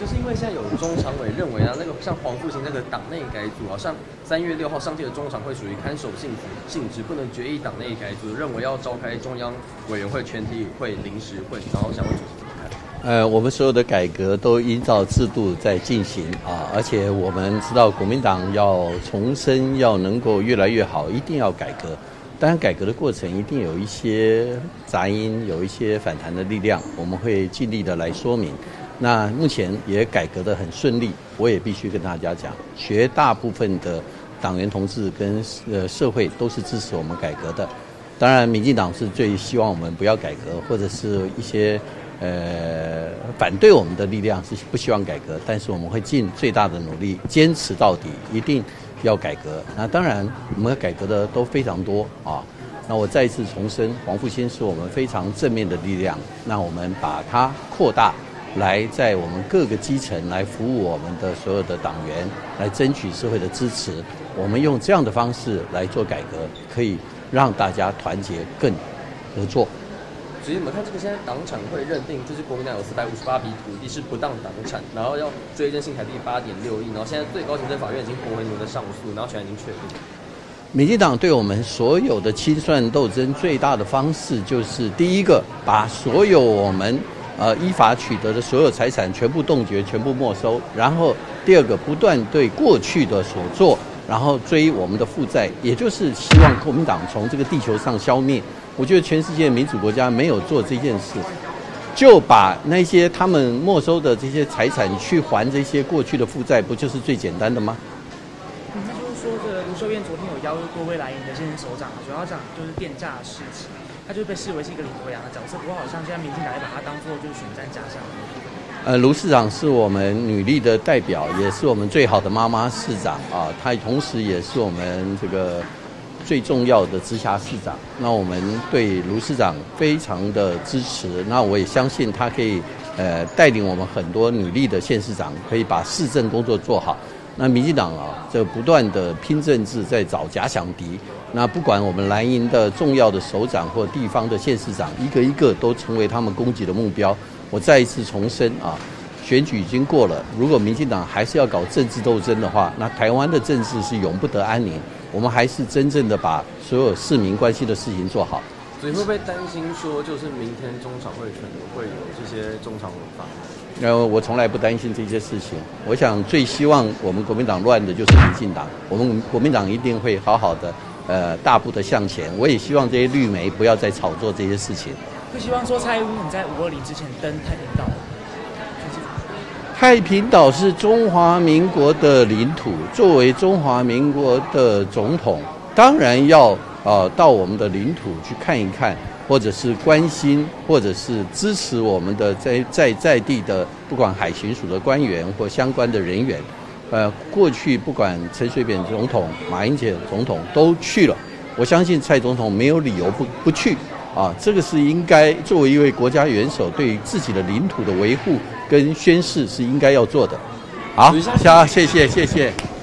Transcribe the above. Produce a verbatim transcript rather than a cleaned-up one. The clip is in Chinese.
就是因为现在有中常委认为啊，那个像黄复兴那个党内改组啊，像三月六号上届的中常会属于看守性性质，不能决议党内改组，认为要召开中央委员会全体会临时会，然后想问主席怎么看？ 呃，我们所有的改革都依照制度在进行啊，而且我们知道国民党要重生，要能够越来越好，一定要改革。当然，改革的过程一定有一些杂音，有一些反弹的力量，我们会尽力的来说明。那目前也改革得很顺利，我也必须跟大家讲，绝大部分的党员同志跟呃社会都是支持我们改革的。当然，民进党是最希望我们不要改革，或者是一些呃反对我们的力量是不希望改革，但是我们会尽最大的努力，坚持到底，一定要改革。那当然，我们改革的都非常多啊。那我再一次重申，黄复兴是我们非常正面的力量，那我们把它扩大。来在我们各个基层来服务我们的所有的党员，来争取社会的支持。我们用这样的方式来做改革，可以让大家团结更合作。 所以我们看这个现在党产会认定，就是国民党有四百五十八笔土地是不当党产，然后要追征新台币八点六亿，然后现在最高行政法院已经驳回你们的上诉，然后现在已经确定。 民进党对我们所有的清算斗争最大的方式，就是第一个，把所有我们呃，依法取得的所有财产全部冻结、全部没收。然后第二个，不断对过去的所做，然后追我们的负债，也就是希望国民党从这个地球上消灭。我觉得全世界民主国家没有做这件事，就把那些他们没收的这些财产去还这些过去的负债，不就是最简单的吗？ 嗯，那就是说，这个卢秀燕昨天有邀过未来营的现任首长，主要讲就是电价的事情。他就被视为是一个领头羊的角色，不过好像现在民进党也把他当作就是选战假象。 呃，卢市长是我们女力的代表，也是我们最好的妈妈市长啊，她同时也是我们这个最重要的直辖市长。那我们对卢市长非常的支持，那我也相信他可以呃带领我们很多女力的县市长，可以把市政工作做好。那民进党啊，这不断的拼政治，在找假想敌。那不管我们蓝营的重要的首长或地方的县市长，一个一个都成为他们攻击的目标。我再一次重申啊，选举已经过了，如果民进党还是要搞政治斗争的话，那台湾的政治是永不得安宁。我们还是真正的把所有市民关心的事情做好。 所以会不会担心说，就是明天中常会可能会有这些中常委发？ 呃，我从来不担心这些事情。我想最希望我们国民党乱的就是民进党，我们国民党一定会好好的，呃，大步的向前。我也希望这些绿媒不要再炒作这些事情。 会希望说蔡英文在五二零之前登太平岛。 太平岛是中华民国的领土，作为中华民国的总统，当然要呃到我们的领土去看一看。或者是关心，或者是支持我们的在在在地的，不管海巡署的官员或相关的人员，呃，过去不管陈水扁总统、马英九总统都去了，我相信蔡总统没有理由不不去啊，这个是应该作为一位国家元首，对于自己的领土的维护跟宣示是应该要做的。好，下谢谢谢谢。